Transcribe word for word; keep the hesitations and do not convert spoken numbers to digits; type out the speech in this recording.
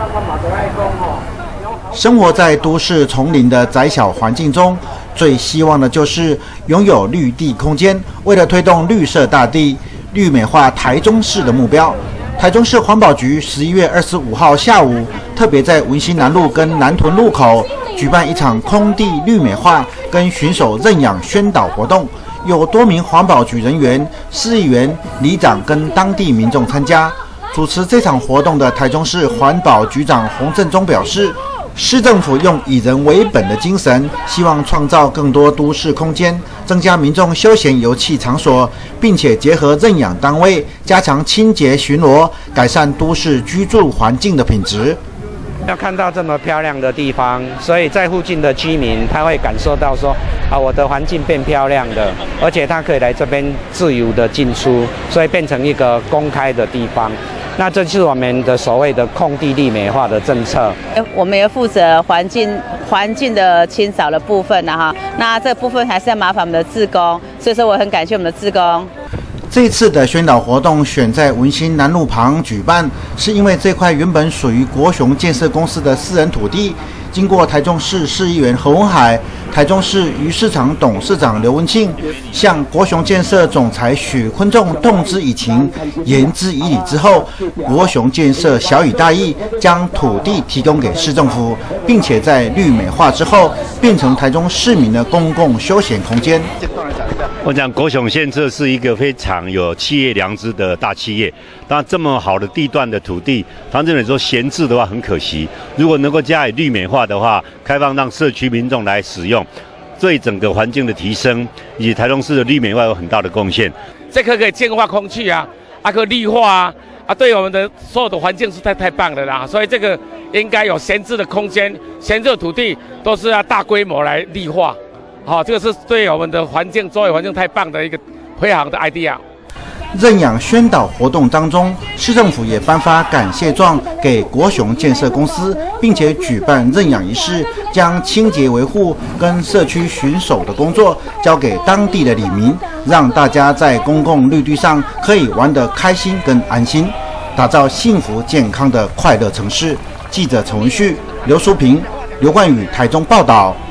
生活在都市丛林的窄小环境中，最希望的就是拥有绿地空间。为了推动绿色大地、绿美化台中市的目标，台中市环保局十一月二十五号下午，特别在文心南路跟南屯路口举办一场空地绿美化跟巡守认养宣导活动，有多名环保局人员、市议员、里长跟当地民众参加。主持这场活动的台中市环保局长洪正中表示，市政府用以人为本的精神，希望创造更多都市空间，增加民众休闲游憩场所，并且结合认养单位，加强清洁巡逻，改善都市居住环境的品质。 要看到这么漂亮的地方，所以在附近的居民他会感受到说，啊，我的环境变漂亮了，而且他可以来这边自由的进出，所以变成一个公开的地方。那这就是我们的所谓的空地绿美化的政策。 我们也负责环境环境的清扫的部分啊哈，那这部分还是要麻烦我们的志工，所以说我很感谢我们的志工。 这次的宣导活动选在文心南路旁举办，是因为这块原本属于国雄建设公司的私人土地，经过台中市市议员何文海、台中市鱼市场董事长刘文庆向国雄建设总裁许坤仲动之以情、言之以理之后，国雄建设小以大义，将土地提供给市政府，并且在绿美化之后，变成台中市民的公共休闲空间。 我讲国雄建设是一个非常有企业良知的大企业，当然这么好的地段的土地，房政人说闲置的话很可惜。如果能够加以绿美化的话，开放让社区民众来使用，对整个环境的提升以及台中市的绿美化有很大的贡献。 这颗可以净化空气啊，啊可以绿化啊，啊对我们的所有的环境是太太棒了啦。所以这个应该有闲置的空间，闲置的土地都是要大规模来绿化。好、哦，这个是对我们的环境、周围环境太棒的一个非常的 idea。 认养宣导活动当中，市政府也颁发感谢状给国雄建设公司，并且举办认养仪式，将清洁维护跟社区巡守的工作交给当地的里民，让大家在公共绿地上可以玩得开心跟安心，打造幸福健康的快乐城市。记者陈文旭、刘淑平、刘冠宇台中报道。